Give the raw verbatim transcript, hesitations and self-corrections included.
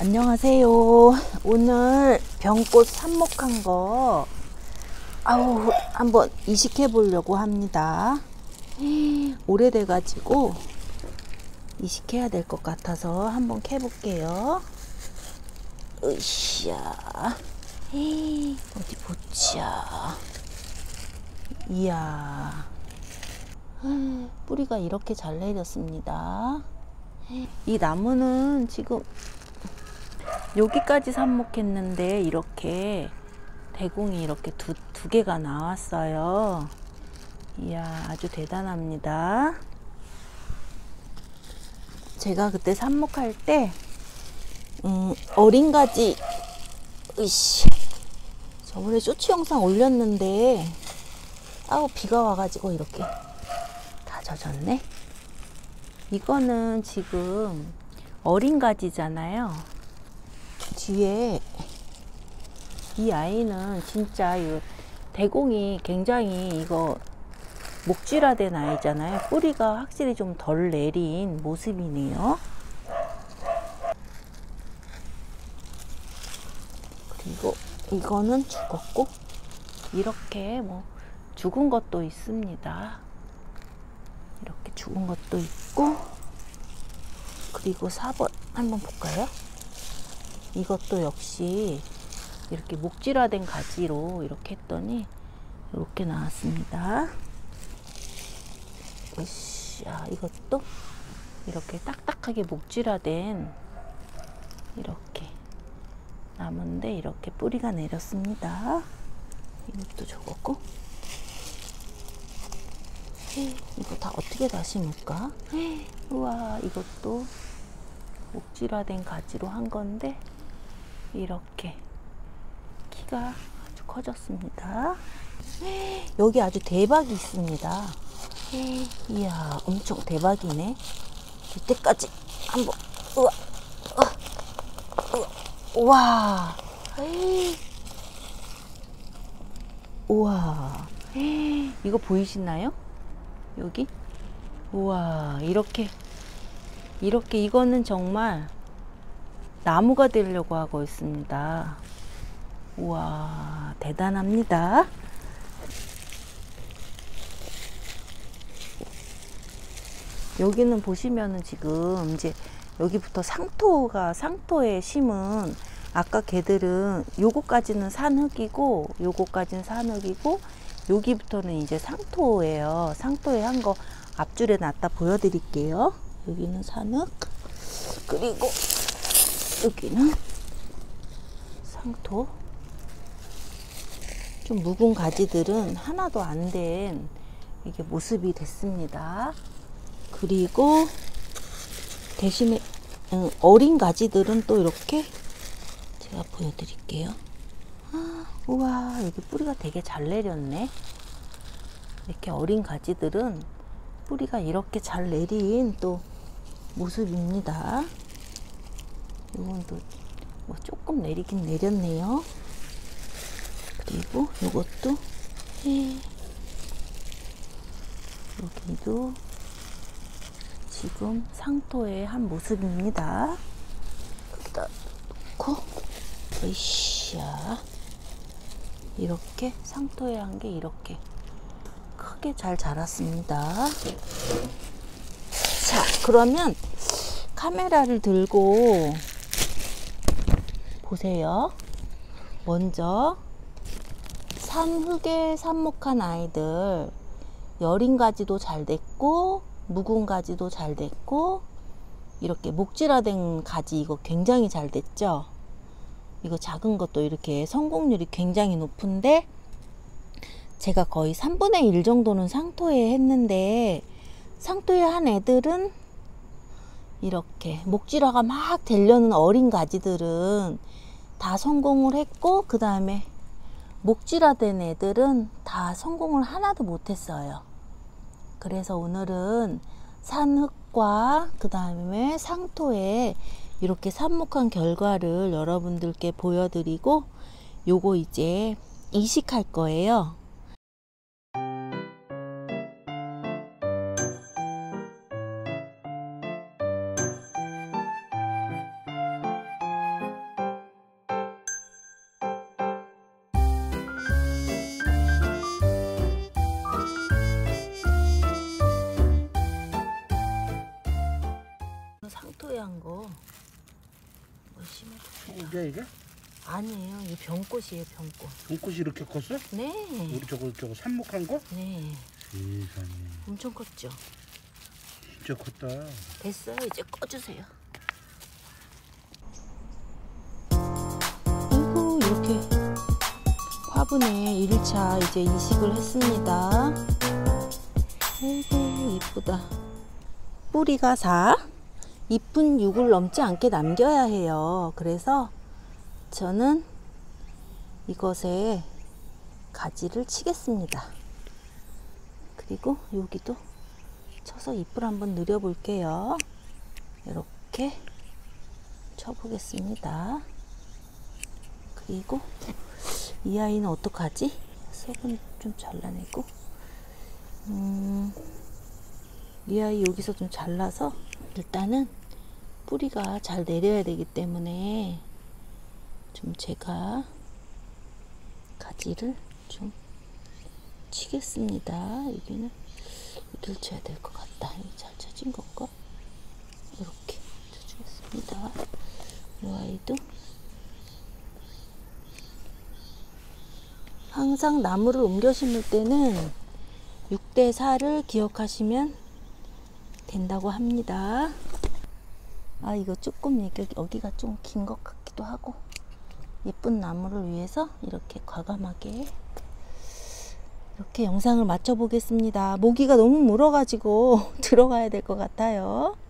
안녕하세요. 오늘 병꽃 삽목한 거 아우 한번 이식해 보려고 합니다. 오래돼 가지고 이식해야 될 것 같아서 한번 캐 볼게요. 으쌰. 어디 보자. 이야, 뿌리가 이렇게 잘 내렸습니다. 이 나무는 지금 여기까지 삽목했는데 이렇게 대공이 이렇게 두, 두 개가 나왔어요. 이야, 아주 대단합니다. 제가 그때 삽목할 때 음, 어린 가지, 으이씨, 저번에 쇼츠 영상 올렸는데 아우 비가 와가지고 이렇게 다 젖었네. 이거는 지금 어린 가지잖아요. 뒤에 이 아이는 진짜 이 대공이 굉장히 이거 목질화된 아이잖아요. 뿌리가 확실히 좀 덜 내린 모습이네요. 그리고 이거는 죽었고 이렇게 뭐 죽은 것도 있습니다. 이렇게 죽은 것도 있고, 그리고 사 번 한번 볼까요? 이것도 역시 이렇게 목질화된 가지로 이렇게 했더니 이렇게 나왔습니다. 으쌰, 이것도 이렇게 딱딱하게 목질화된 이렇게 나무인데 이렇게 뿌리가 내렸습니다. 이것도 저거고, 이거 다 어떻게 다 심을까? 우와, 이것도 목질화된 가지로 한 건데 이렇게 키가 아주 커졌습니다. 여기 아주 대박이 있습니다. 이야, 엄청 대박이네. 이때까지 한번, 우와, 우와, 우와, 우와, 이거 보이시나요? 여기? 우와, 이렇게 이렇게 이거는 정말 나무가 되려고 하고 있습니다. 우와, 대단합니다. 여기는 보시면은 지금 이제 여기부터 상토가 상토에 심은 아까 걔들은 요거까지는 산흙이고 요거까지는 산흙이고 여기부터는 이제 상토예요. 상토에 한 거 앞줄에 놨다 보여드릴게요. 여기는 산흙, 그리고 여기는 상토. 좀 묵은 가지들은 하나도 안 된 이게 모습이 됐습니다. 그리고 대신에 어린 가지들은 또 이렇게 제가 보여드릴게요. 아, 우와, 여기 뿌리가 되게 잘 내렸네. 이렇게 어린 가지들은 뿌리가 이렇게 잘 내린 또 모습입니다. 이건 또 뭐 조금 내리긴 내렸네요. 그리고 이것도 여기도 지금 상토의 한 모습입니다. 여기다 놓고, 으쌰, 이렇게 상토에 한 게 이렇게 크게 잘 자랐습니다. 자, 그러면 카메라를 들고 보세요. 먼저 산흙에 삽목한 아이들, 여린 가지도 잘 됐고 묵은 가지도 잘 됐고 이렇게 목질화된 가지 이거 굉장히 잘 됐죠. 이거 작은 것도 이렇게 성공률이 굉장히 높은데 제가 거의 삼분의 일 정도는 상토에 했는데 상토에 한 애들은 이렇게 목질화가 막 되려는 어린 가지들은 다 성공을 했고, 그 다음에 목질화된 애들은 다 성공을 하나도 못했어요. 그래서 오늘은 산흙과 그 다음에 상토에 이렇게 삽목한 결과를 여러분들께 보여드리고 요거 이제 이식할 거예요. 뽀얀 거. 뭐 심어도 이게 이게? 아니에요. 이 병꽃이에요, 병꽃. 봄꽃이 이렇게 컸어? 네. 우리 저거 저거 삽목한 거? 네. 세상에. 엄청 컸죠? 진짜 컸다. 됐어요. 이제 꺼주세요. 아이고, 이렇게 화분에 일 차 이제 이식을 했습니다. 아이고, 이쁘다. 뿌리가 사, 잎은 육을 넘지 않게 남겨야 해요. 그래서 저는 이것에 가지를 치겠습니다. 그리고 여기도 쳐서 잎을 한번 늘려 볼게요. 이렇게 쳐보겠습니다. 그리고 이 아이는 어떡하지? 속은 좀 잘라내고 음, 이 아이 여기서 좀 잘라서 일단은 뿌리가 잘 내려야 되기 때문에 좀 제가 가지를 좀 치겠습니다. 여기는 여기를 쳐야 될 것 같다. 여기 잘 쳐진 건가? 이렇게 쳐주겠습니다. 이 아이도 항상 나무를 옮겨 심을 때는 육 대 사를 기억하시면 된다고 합니다. 아, 이거 조금 여기, 여기가 좀 긴 것 같기도 하고 예쁜 나무를 위해서 이렇게 과감하게 이렇게 영상을 마쳐 보겠습니다. 모기가 너무 물어가지고 들어가야 될 것 같아요.